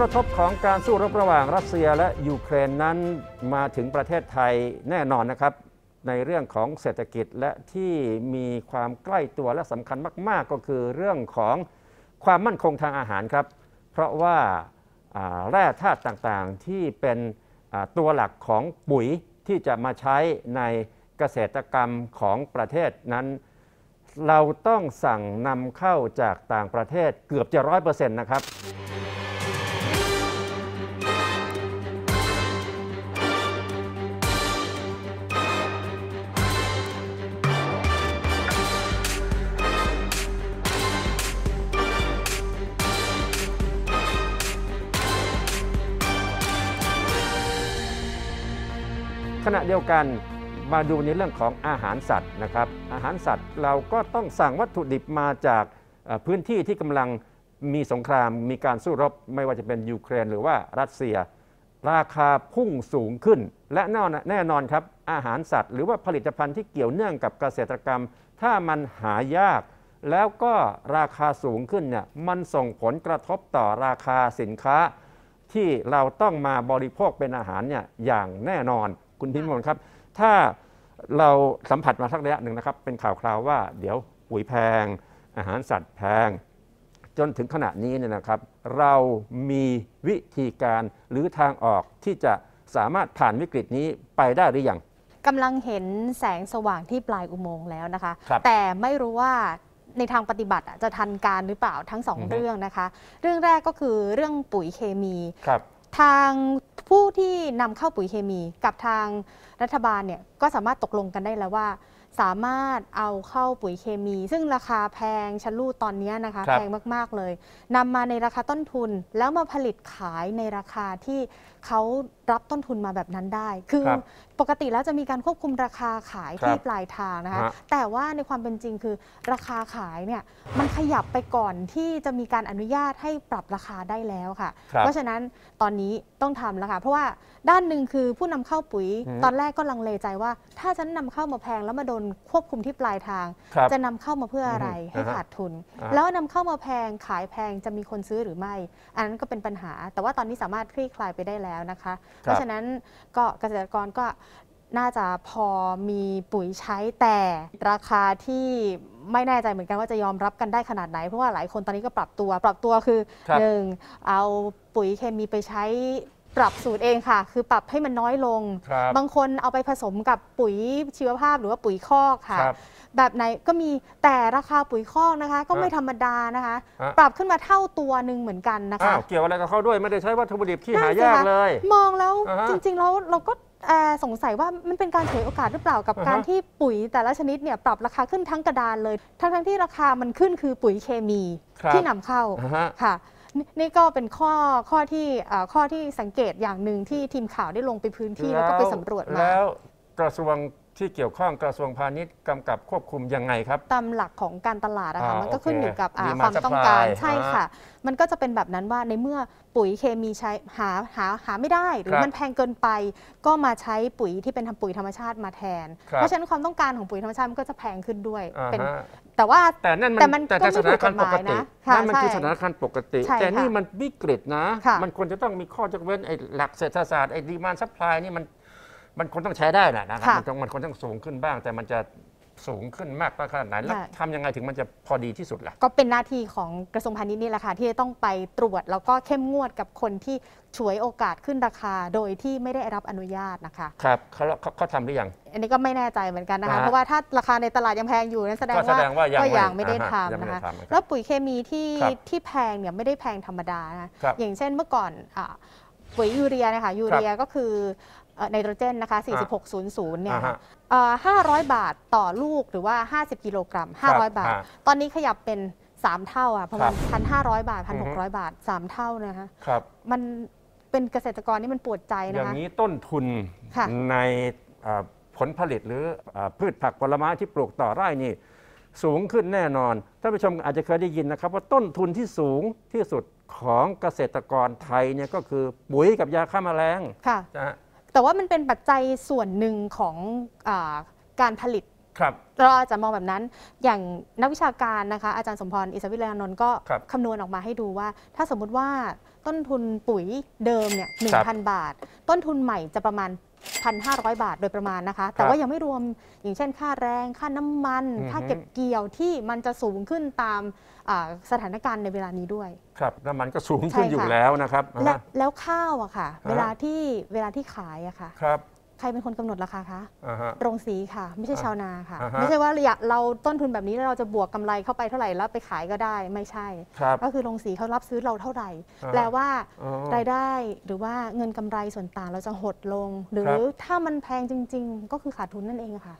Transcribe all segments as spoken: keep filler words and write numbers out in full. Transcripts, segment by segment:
กระทบของการสู้รบระหว่างรัสเซียและยูเครนนั้นมาถึงประเทศไทยแน่นอนนะครับในเรื่องของเศรษฐกิจและที่มีความใกล้ตัวและสำคัญมากๆก็คือเรื่องของความมั่นคงทางอาหารครับเพราะว่าแร่ธาตุต่างๆที่เป็นตัวหลักของปุ๋ยที่จะมาใช้ในเกษตรกรรมของประเทศนั้นเราต้องสั่งนำเข้าจากต่างประเทศเกือบจะร้อยเปอร์เซ็นต์นะครับขณะเดียวกันมาดูในเรื่องของอาหารสัตว์นะครับอาหารสัตว์เราก็ต้องสั่งวัตถุดิบมาจากพื้นที่ที่กำลังมีสงครามมีการสู้รบไม่ว่าจะเป็นยูเครนหรือว่ารัสเซียราคาพุ่งสูงขึ้นและแน่นอนครับอาหารสัตว์หรือว่าผลิตภัณฑ์ที่เกี่ยวเนื่องกับเกษตรกรรมถ้ามันหายากแล้วก็ราคาสูงขึ้นเนี่ยมันส่งผลกระทบต่อราคาสินค้าที่เราต้องมาบริโภคเป็นอาหารเนี่ยอย่างแน่นอนคุณพิมพ์มนครับถ้าเราสัมผัสมาสักระยะหนึ่งนะครับเป็นข่าวคราวว่าเดี๋ยวปุ๋ยแพงอาหารสัตว์แพงจนถึงขณะนี้เนี่ยนะครับเรามีวิธีการหรือทางออกที่จะสามารถผ่านวิกฤตนี้ไปได้หรือยังกำลังเห็นแสงสว่างที่ปลายอุโมงค์แล้วนะคะแต่ไม่รู้ว่าในทางปฏิบัติจะทันการหรือเปล่าทั้งสองเรื่องนะคะเรื่องแรกก็คือเรื่องปุ๋ยเคมีทางผู้ที่นำเข้าปุ๋ยเคมีกับทางรัฐบาลเนี่ยก็สามารถตกลงกันได้แล้วว่าสามารถเอาเข้าปุ๋ยเคมีซึ่งราคาแพงชะลูดตอนนี้นะคะแพงมากๆเลยนำมาในราคาต้นทุนแล้วมาผลิตขายในราคาที่เขารับต้นทุนมาแบบนั้นได้คือปกติแล้วจะมีการควบคุมราคาขายที่ปลายทางนะคะแต่ว่าในความเป็นจริงคือราคาขายเนี่ยมันขยับไปก่อนที่จะมีการอนุญาตให้ปรับราคาได้แล้วค่ะเพราะฉะนั้นตอนนี้ต้องทำแล้วค่ะเพราะว่าด้านหนึ่งคือผู้นำเข้าปุ๋ยตอนแรกก็ลังเลใจว่าถ้าฉันนำเข้ามาแพงแล้วมาโดนควบคุมที่ปลายทางจะนำเข้ามาเพื่ออะไรให้ขาดทุนแล้วนำเข้ามาแพงขายแพงจะมีคนซื้อหรือไม่อันนั้นก็เป็นปัญหาแต่ว่าตอนนี้สามารถคลี่คลายไปได้แล้วนะคะเพราะฉะนั้นก็เกษตรกรก็น่าจะพอมีปุ๋ยใช้แต่ราคาที่ไม่แน่ใจเหมือนกันว่าจะยอมรับกันได้ขนาดไหนเพราะว่าหลายคนตอนนี้ก็ปรับตัวปรับตัวคือหนึ่งเอาปุ๋ยเคมีไปใช้ปรับสูตรเองค่ะคือปรับให้มันน้อยลงบางคนเอาไปผสมกับปุ๋ยชีวภาพหรือว่าปุ๋ยคอกค่ะแบบไหนก็มีแต่ราคาปุ๋ยคอกนะคะก็ไม่ธรรมดานะคะปรับขึ้นมาเท่าตัวหนึ่งเหมือนกันนะคะเกี่ยวอะไรกับเขาด้วยไม่ได้ใช้วัตถุดิบที่หายากเลยมองแล้วจริงๆแล้วเราก็สงสัยว่ามันเป็นการฉวยโอกาสหรือเปล่ากับการที่ปุ๋ยแต่ละชนิดเนี่ยปรับราคาขึ้นทั้งกระดานเลยทั้งๆที่ราคามันขึ้นคือปุ๋ยเคมีที่นำเข้าค่ะนี่ก็เป็นข้อข้อที่ข้อที่สังเกตอย่างหนึ่งที่ทีมข่าวได้ลงไปพื้นที่แล้วก็ไปสำรวจมาแล้วกระทรวงที่เกี่ยวข้องกระทรวงพาณิชย์กำกับควบคุมยังไงครับตามหลักของการตลาดนะคะมันก็ขึ้นอยู่กับความต้องการใช่ค่ะมันก็จะเป็นแบบนั้นว่าในเมื่อปุ๋ยเคมีใช้หาหาหาไม่ได้หรือมันแพงเกินไปก็มาใช้ปุ๋ยที่เป็นทำปุ๋ยธรรมชาติมาแทนเพราะฉะนั้นความต้องการของปุ๋ยธรรมชาติมันก็จะแพงขึ้นด้วยเป็นแต่ว่าแต่นั่นมันแต่สถานการณ์ปกตินั่นมันคือสถานการณ์ปกติแต่นี่มันวิกฤตนะมันควรจะต้องมีข้อยกเว้นไอ้หลักเศรษฐศาสตร์ไอ้ดีมานด์ซัพพลายนี่มันมันควรต้องใช้ได้แหละนะครับมันต้องมันควรต้องสูงขึ้นบ้างแต่มันจะสูงขึ้นมากขนาดไหนแล้วทำยังไงถึงมันจะพอดีที่สุดล่ะก็เป็นหน้าที่ของกระทรวงพาณิชย์นี่แหละค่ะที่จะต้องไปตรวจแล้วก็เข้มงวดกับคนที่ฉวยโอกาสขึ้นราคาโดยที่ไม่ได้รับอนุญาตนะคะครับเขาเขาทำหรือยังอันนี้ก็ไม่แน่ใจเหมือนกันนะคะเพราะว่าถ้าราคาในตลาดยังแพงอยู่นั่นแสดงว่าก็ยังไม่ได้ทำนะคะแล้วปุ๋ยเคมีที่ที่แพงเนี่ยไม่ได้แพงธรรมดานะอย่างเช่นเมื่อก่อนปุ๋ยยูเรียนะคะยูเรียก็คือไนโตรเจนนะคะสี่สิบหกศูนย์ศูนย์เนี่ยห้าร้อยบาทต่อลูกหรือว่าห้าสิบกิโลกรัมห้าร้อยบาทตอนนี้ขยับเป็นสามเท่าอ่ะประมาณ หนึ่งพันห้าร้อย บาท หนึ่งพันหกร้อย บาทสามเท่านะคะมันเป็นเกษตรกรนี่มันปวดใจนะคะอย่างนี้ต้นทุนในผลผลิตหรือพืชผักผลไม้ที่ปลูกต่อไร่นี่สูงขึ้นแน่นอนท่านผู้ชมอาจจะเคยได้ยินนะครับว่าต้นทุนที่สูงที่สุดของเกษตรกรไทยเนี่ยก็คือปุ๋ยกับยาฆ่าแมลงค่ะแต่ว่ามันเป็นปัจจัยส่วนหนึ่งของการผลิตเราอาจจะมองแบบนั้นอย่างนักวิชาการนะคะอาจารย์สมพรอิสวิเลนนท์ก็คำนวณออกมาให้ดูว่าถ้าสมมุติว่าต้นทุนปุ๋ยเดิมเนี่ยหนึ่งพันบาทต้นทุนใหม่จะประมาณ หนึ่งพันห้าร้อย บาทโดยประมาณนะคะแต่ว่ายังไม่รวมอย่างเช่นค่าแรงค่าน้ำมันค่าเก็บเกี่ยวที่มันจะสูงขึ้นตามสถานการณ์ในเวลานี้ด้วยครับน้ำมันก็สูงขึ้นอยู่แล้วนะครับและแล้วข้าวอะค่ะเวลาที่เวลาที่ขายอะค่ะใครเป็นคนกำหนดราคาคะโรงสีค่ะไม่ใช่ชาวนาค่ะไม่ใช่ว่าเราต้นทุนแบบนี้แล้วเราจะบวกกำไรเข้าไปเท่าไหร่แล้วไปขายก็ได้ไม่ใช่ก็คือโรงสีเขารับซื้อเราเท่าไหร่แปลว่ารายได้หรือว่าเงินกำไรส่วนต่างเราจะหดลงหรือถ้ามันแพงจริงๆก็คือขาดทุนนั่นเองค่ะ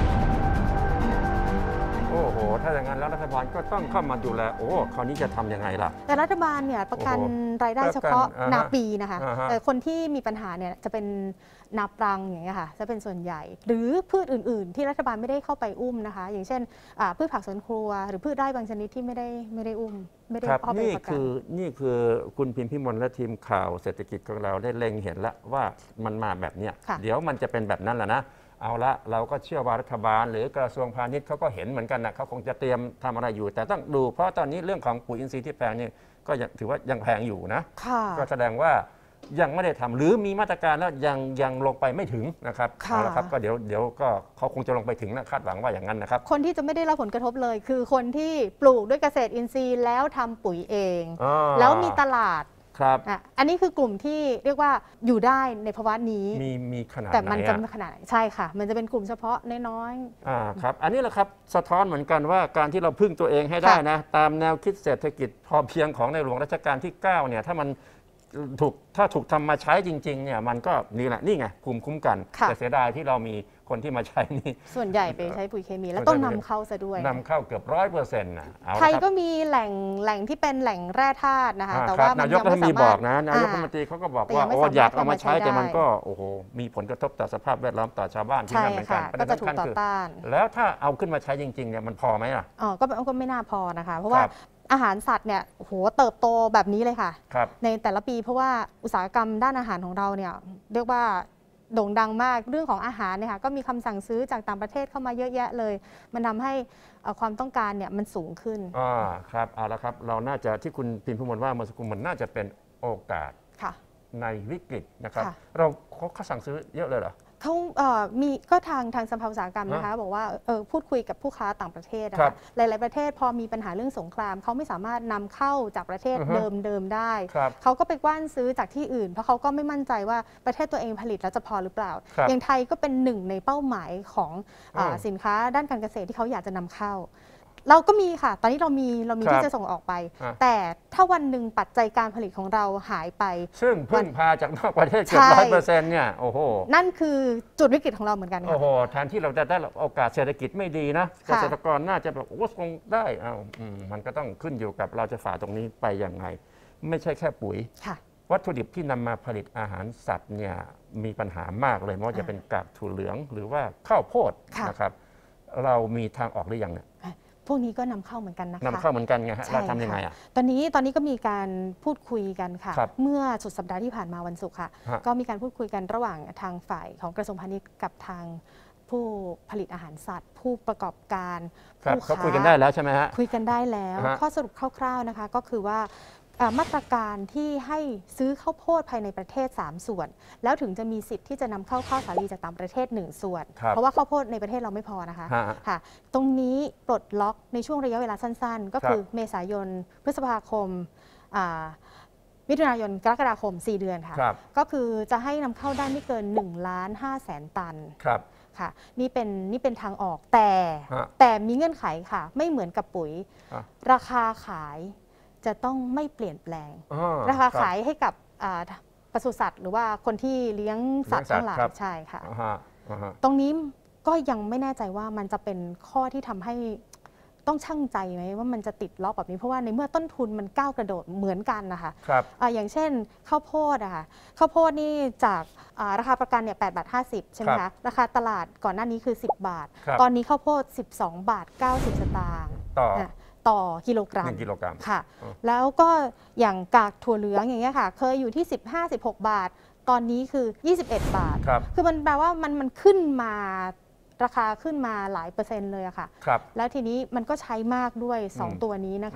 โอ้โหถ้าอย่างนั้นแล้วรัฐบาลก็ต้องเข้ามาดูแลโอ้คราวนี้จะทำยังไงล่ะแต่รัฐบาลเนี่ยประกันรายได้เฉพาะนาปีนะคะแต่คนที่มีปัญหาเนี่ยจะเป็นนาปรังอย่างเงี้ยค่ะจะเป็นส่วนใหญ่หรือพืชอื่นๆที่รัฐบาลไม่ได้เข้าไปอุ้มนะคะอย่างเช่นพืชผักสวนครัวหรือพืชไร่บางชนิดที่ไม่ได้ไม่ได้อุ้มไม่ได้เข้าไปประกันนี่คือนี่คือคุณพิมพิมลและทีมข่าวเศรษฐกิจของเราได้เล็งเห็นแล้วว่ามันมาแบบเนี้ยเดี๋ยวมันจะเป็นแบบนั้นแหละนะเอาละเราก็เชื่อว่ารัฐบาลหรือกระทรวงพาณิชย์เขาก็เห็นเหมือนกันนะเขาคงจะเตรียมทำอะไรอยู่แต่ต้องดูเพราะตอนนี้เรื่องของปุ๋ยอินทรีย์ที่แพงนี่ก็ยังถือว่ายังแพงอยู่นะก็แสดงว่ายังไม่ได้ทำหรือมีมาตรการแล้วยังยังลงไปไม่ถึงนะครับเอาละครับก็เดี๋ยวเดี๋ยวก็เขาคงจะลงไปถึงนะคาดหวังว่าอย่างนั้นนะครับคนที่จะไม่ได้รับผลกระทบเลยคือคนที่ปลูกด้วยเกษตรอินทรีย์แล้วทำปุ๋ยเองแล้วมีตลาดครับอันนี้คือกลุ่มที่เรียกว่าอยู่ได้ในภาวะนี้มีมีขนาดแต่มันจะขนาดใช่ค่ะมันจะเป็นกลุ่มเฉพาะน้อยๆอ่าครับอันนี้แหละครับสะท้อนเหมือนกันว่าการที่เราพึ่งตัวเองให้ได้นะตามแนวคิดเศรษฐกิจพอเพียงของในหลวงรัชกาลที่เก้าเนี่ยถ้ามันถูกถ้าถูกทำมาใช้จริงๆเนี่ยมันก็นี่แหละนี่ไงภูมิคุ้มกันแต่เสียดายที่เรามีคนที่มาใช้นี่ส่วนใหญ่ไปใช้ปุ๋ยเคมีแล้วต้องนำเข้าซะด้วยนำเข้าเกือบร้อยเปอร์เซ็นต์นะไทยก็มีแหล่งแหล่งที่เป็นแหล่งแร่ธาตุนะคะแต่ว่านายกรัฐมนตรีบอกนะนายกรัฐมนตรีเขาก็บอกว่าโอ้อยากเอามาใช้แต่มันก็โอ้โหมีผลกระทบต่อสภาพแวดล้อมต่อชาวบ้านที่นั่นเหมือนกันก็จะถูกต่อต้านแล้วถ้าเอาขึ้นมาใช้จริงๆเนี่ยมันพอไหมล่ะอ๋อก็ก็ไม่น่าพอนะคะเพราะว่าอาหารสัตว์เนี่ยโหเติบโตแบบนี้เลยค่ะในแต่ละปีเพราะว่าอุตสาหกรรมด้านอาหารของเราเนี่ยเรียกว่าโด่งดังมากเรื่องของอาหารเนี่ยค่ะก็มีคำสั่งซื้อจากต่างประเทศเข้ามาเยอะแยะเลยมันทำให้ความต้องการเนี่ยมันสูงขึ้นอ่าครับเอาละครับเราน่าจะที่คุณพิมพิมลว่าเมื่อสักครู่มันน่าจะเป็นโอกาสในวิกฤตนะครับเราเขาสั่งซื้อเยอะเลยเหรอเขาเอ่อมีก็ทางทางสภาอุตสาหกรรมนะคะบอกว่าเออพูดคุยกับผู้ค้าต่างประเทศนะคะหลายๆประเทศพอมีปัญหาเรื่องสงครามเขาไม่สามารถนำเข้าจากประเทศเดิมเดิมได้เขาก็ไปกว้านซื้อจากที่อื่นเพราะเขาก็ไม่มั่นใจว่าประเทศตัวเองผลิตแล้วจะพอหรือเปล่าอย่างไทยก็เป็นหนึ่งในเป้าหมายของสินค้าด้านการเกษตรที่เขาอยากจะนำเข้าเราก็มีค่ะตอนนี้เรามีเรามีที่จะส่งออกไปแต่ถ้าวันหนึ่งปัจจัยการผลิตของเราหายไปซึ่งพึ่งพาจากนอกประเทศเกือบร้อยเปอร์เซ็นต์เนี่ยโอ้โหนั่นคือจุดวิกฤตของเราเหมือนกันค่ะโอ้โหแทนที่เราจะได้โอกาสเศรษฐกิจไม่ดีนะเกษตรกรน่าจะแบบโอ้คงได้อ้าวมันก็ต้องขึ้นอยู่กับเราจะฝ่าตรงนี้ไปอย่างไรไม่ใช่แค่ปุ๋ยวัตถุดิบที่นำมาผลิตอาหารสัตว์เนี่ยมีปัญหามากเลยไม่ว่าจะเป็นกากถั่วเหลืองหรือว่าข้าวโพดนะครับเรามีทางออกหรือยังเนี่ยพวกนี้ก็นำเข้าเหมือนกันนะคะนำเข้าเหมือนกันไงฮะเราทำยังไงอ่ะตอนนี้ตอนนี้ก็มีการพูดคุยกันค่ะเมื่อสุดสัปดาห์ที่ผ่านมาวันศุกร์ค่ะก็มีการพูดคุยกันระหว่างทางฝ่ายของกระทรวงพาณิชย์กับทางผู้ผลิตอาหารสัตว์ผู้ประกอบการผู้ค้าเขาคุยกันได้แล้วใช่ไหมฮะคุยกันได้แล้วข้อสรุปคร่าวๆนะคะก็คือว่ามาตรการที่ให้ซื้อข้าวโพดภายในประเทศสามส่วนแล้วถึงจะมีสิทธิ์ที่จะนำเข้าข้าวสาลีจากต่างประเทศหนึ่งส่วนเพราะว่าข้าวโพดในประเทศเราไม่พอนะคะค่ะตรงนี้ปลดล็อกในช่วงระยะเวลาสั้นๆก็คือเมษายนพฤษภาคมมิถุนายนกรกฎาคมสี่เดือนค่ะก็คือจะให้นำเข้าได้ไม่เกินหนึ่งล้านห้าแสนตันค่ะนี่เป็นนี่เป็นทางออกแต่แต่มีเงื่อนไขค่ะไม่เหมือนกับปุ๋ยราคาขายจะต้องไม่เปลี่ยนแปลงราคาขายให้กับปศุสัตว์หรือว่าคนที่เลี้ยงสัตว์ทั้งหลายใช่ค่ะตรงนี้ก็ยังไม่แน่ใจว่ามันจะเป็นข้อที่ทำให้ต้องชั่งใจไหมว่ามันจะติดล็อกแบบนี้เพราะว่าในเมื่อต้นทุนมันก้าวกระโดดเหมือนกันนะคะอย่างเช่นข้าวโพดอะค่ะข้าวโพดนี่จากราคาประกันเนี่ยแปดบาทห้าสิบใช่ไหมคะราคาตลาดก่อนหน้านี้คือสิบบาทตอนนี้ข้าวโพดสิบสองบาทเก้าสิบสตางค์ต่อต่อกิโลกรัมหนึ่งกิโลกรัมค่ะแล้วก็อย่างกากถั่วเหลืองอย่างเงี้ยค่ะเคยอยู่ที่สิบห้า สิบหกบาทตอนนี้คือยี่สิบเอ็ดบาทคือมันแปลว่ามันมันขึ้นมาราคาขึ้นมาหลายเปอร์เซ็นต์เลยอะค่ะแล้วทีนี้มันก็ใช้มากด้วยสองตัวนี้นะคะ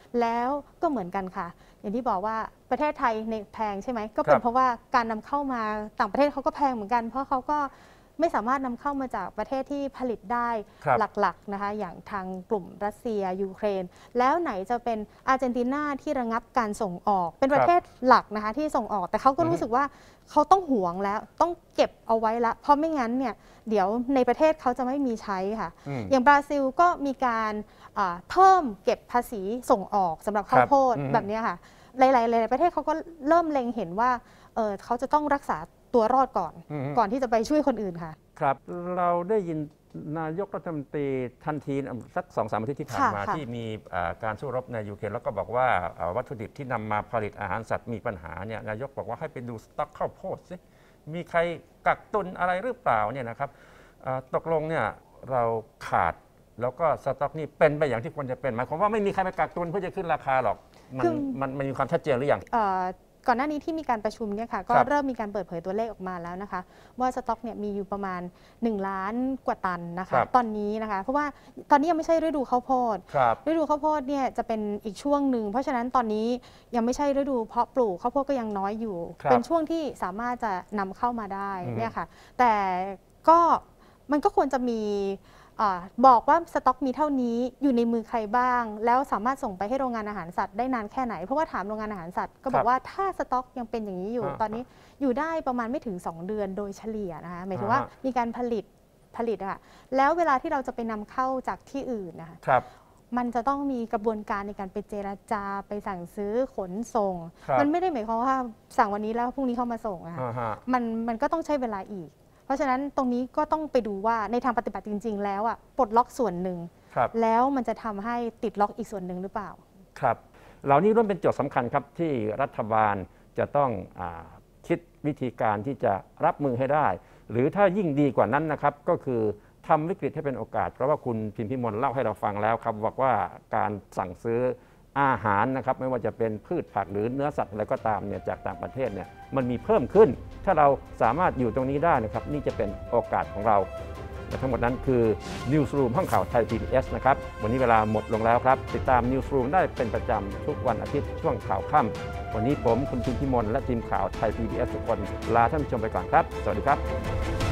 แล้วก็เหมือนกันค่ะอย่างที่บอกว่าประเทศไทยในแพงใช่ไหมก็เป็นเพราะว่าการนำเข้ามาต่างประเทศเขาก็แพงเหมือนกันเพราะเขาก็ไม่สามารถนำเข้ามาจากประเทศที่ผลิตได้หลักๆนะคะอย่างทางกลุ่มรัสเซียยูเครนแล้วไหนจะเป็นอาร์เจนตินาที่ระงับการส่งออกเป็นประเทศหลักนะคะที่ส่งออกแต่เขาก็รู้สึกว่าเขาต้องหวงแล้วต้องเก็บเอาไว้ละเพราะไม่งั้นเนี่ยเดี๋ยวในประเทศเขาจะไม่มีใช้ค่ะอย่างบราซิลก็มีการเพิ่มเก็บภาษีส่งออกสำหรับข้าวโพดแบบนี้ค่ะหลายๆประเทศเขาก็เริ่มเล็งเห็นว่าเออเขาจะต้องรักษาตัวรอดก่อนก่อนที่จะไปช่วยคนอื่นค่ะครับเราได้ยินนายกรัฐมนตรีทันทีสักสองสามอาทิตย์ที่ผ่านมาที่มีการสู้รบในยูเครนแล้วก็บอกว่าวัตถุดิบที่นำมาผลิตอาหารสัตว์มีปัญหาเนี่ยนายกบอกว่าให้ไปดูสต็อกข้าวโพดสิมีใครกักตุนอะไรหรือเปล่าเนี่ยนะครับตกลงเนี่ยเราขาดแล้วก็สต็อกนี่เป็นไปอย่างที่ควรจะเป็นหมายความว่าไม่มีใครไปกักตุนเพื่อจะขึ้นราคาหรอกมันมันมันมีความชัดเจนหรือยังก่อนหน้านี้ที่มีการประชุมเนี่ยค่ะก็เริ่มมีการเปิดเผยตัวเลขออกมาแล้วนะคะว่าสต็อกเนี่ยมีอยู่ประมาณหนึ่งล้านกว่าตันนะคะตอนนี้นะคะเพราะว่าตอนนี้ยังไม่ใช่ฤดูข้าวโพดฤดูข้าวโพดเนี่ยจะเป็นอีกช่วงหนึ่งเพราะฉะนั้นตอนนี้ยังไม่ใช่ฤดูเพาะปลูกข้าวโพดก็ยังน้อยอยู่เป็นช่วงที่สามารถจะนำเข้ามาได้เนี่ยค่ะแต่ก็มันก็ควรจะมีบอกว่าสต็อกมีเท่านี้อยู่ในมือใครบ้างแล้วสามารถส่งไปให้โรงงานอาหารสัตว์ได้นานแค่ไหนเพราะว่าถามโรงงานอาหารสัตว์ก็บอกว่าถ้าสต็อกยังเป็นอย่างนี้อยู่ตอนนี้อยู่ได้ประมาณไม่ถึงสองเดือนโดยเฉลี่ยนะคะหมายถึงว่ามีการผลิตผลิตอะแล้วเวลาที่เราจะไปนำเข้าจากที่อื่นนะคะมันจะต้องมีกระบวนการในการไปเจรจาไปสั่งซื้อขนส่งมันไม่ได้หมายความว่าสั่งวันนี้แล้วพรุ่งนี้เข้ามาส่งอะมันมันก็ต้องใช้เวลาอีกเพราะฉะนั้นตรงนี้ก็ต้องไปดูว่าในทางปฏิบัติจริงๆแล้วอ่ะปลดล็อกส่วนหนึ่งแล้วมันจะทำให้ติดล็อกอีกส่วนหนึ่งหรือเปล่าครับเหล่านี้ล้วนเป็นโจทย์สำคัญครับที่รัฐบาลจะต้องอคิดวิธีการที่จะรับมือให้ได้หรือถ้ายิ่งดีกว่านั้นนะครับก็คือทำวิกฤตให้เป็นโอกาสเพราะว่าคุณพิมพิมลเล่าให้เราฟังแล้วครับบอกว่าการสั่งซื้ออาหารนะครับไม่ว่าจะเป็นพืชผักหรือเนื้อสัตว์อะไรก็ตามเนี่ยจากต่างประเทศเนี่ยมันมีเพิ่มขึ้นถ้าเราสามารถอยู่ตรงนี้ได้นะครับนี่จะเป็นโอกาสของเราและทั้งหมดนั้นคือ Newsroom ห้องข่าวไทย พี บี เอส นะครับวันนี้เวลาหมดลงแล้วครับติดตาม Newsroom ได้เป็นประจำทุกวันอาทิตย์ช่วงข่าวค่ำวันนี้ผมคุณพิมพิมลและทีมข่าวไทย พี บี เอส ทุกคนลาท่านผู้ชมไปก่อนครับสวัสดีครับ